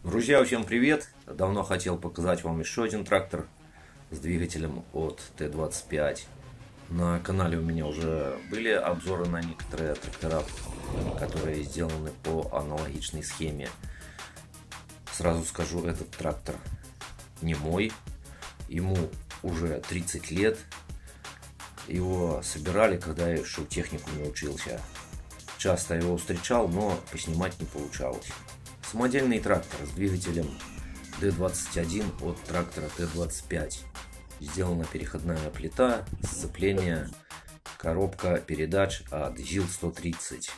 Друзья, всем привет! Давно хотел показать вам еще один трактор с двигателем от Т-25. На канале у меня уже были обзоры на некоторые трактора, которые сделаны по аналогичной схеме. Сразу скажу, этот трактор не мой, ему уже 30 лет. Его собирали, когда я еще в техникуме учился. Часто его встречал, но поснимать не получалось. Самодельный трактор с двигателем D21 от трактора Т-25. Сделана переходная плита, сцепление, коробка передач от ЗИЛ-130.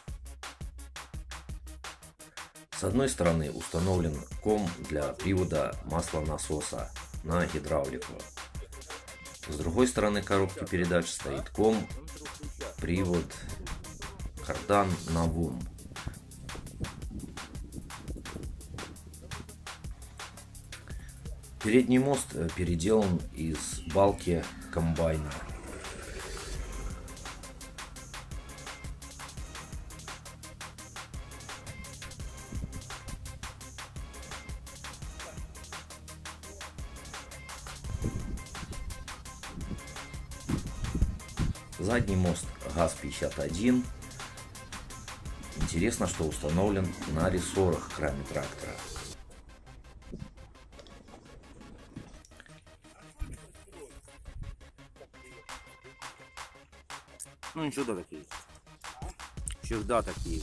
С одной стороны установлен ком для привода маслонасоса на гидравлику. С другой стороны коробки передач стоит ком, привод, кардан на ВУМ. Передний мост переделан из балки комбайна. Задний мост ГАЗ-51. Интересно, что установлен на рессорах к раме трактора. Ну ничего, да, такие. Всегда такие.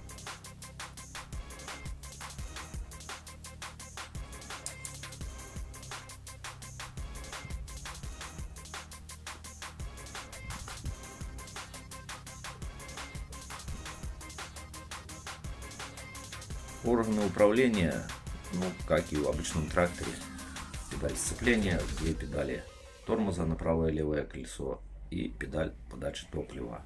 Органы управления, как и в обычном тракторе, педаль сцепления, две педали тормоза на правое и левое колесо и педаль подачи топлива.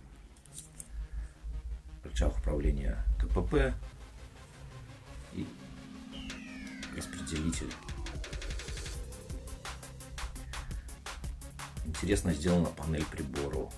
Рычаг управления КПП и распределитель. Интересно сделана панель приборов.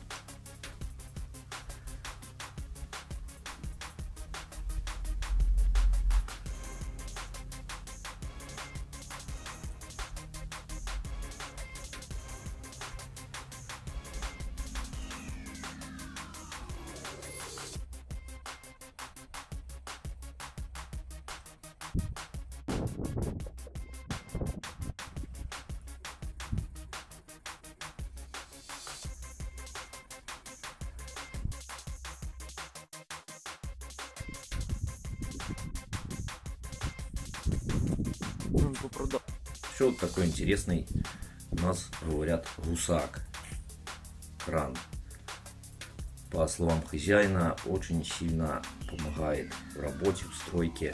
Еще вот такой интересный, у нас говорят, гусак кран. По словам хозяина, очень сильно помогает в работе, в стройке.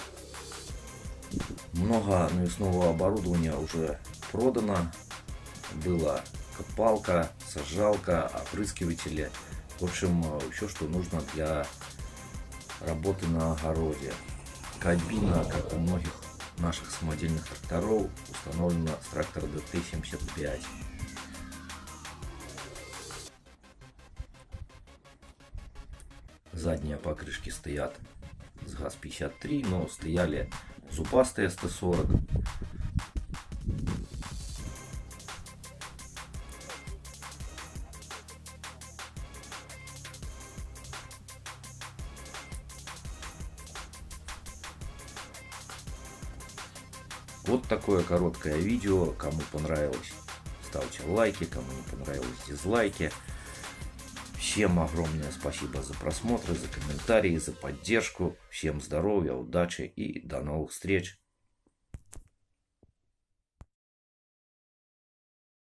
Много навесного оборудования уже продано. Была копалка, сажалка, опрыскиватели. В общем, все, что нужно для работы на огороде. Кабина, как у многих наших самодельных тракторов, установлена с трактора ДТ-75. Задние покрышки стоят с ГАЗ-53, но стояли зубастые СТ-40. Вот такое короткое видео. Кому понравилось, ставьте лайки, кому не понравилось, дизлайки. Всем огромное спасибо за просмотры, за комментарии, за поддержку. Всем здоровья, удачи и до новых встреч.